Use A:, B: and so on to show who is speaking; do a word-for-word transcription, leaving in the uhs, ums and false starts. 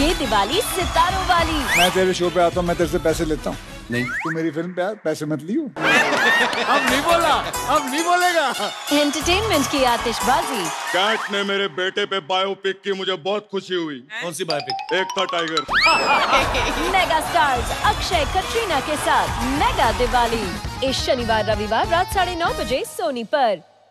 A: ये दिवाली सितारों वाली।
B: मैं तेरे शो पे आता हूँ, मैं तेरे से पैसे लेता हूँ।
C: नहीं,
B: तू मेरी फिल्म पे आ, पैसे मत लियो।
C: अब नहीं बोला, अब नहीं बोलेगा।
A: एंटरटेनमेंट की आतिशबाजी।
D: कैट ने मेरे बेटे पे बायोपिक की, मुझे बहुत खुशी हुई।
C: कौन सी biopic?
D: Ek Tha Tiger.
A: Mega stars Akshay Katrina के साथ मेगा दिवाली इस शनिवार रविवार रात साढ़े नौ बजे सोनी पर।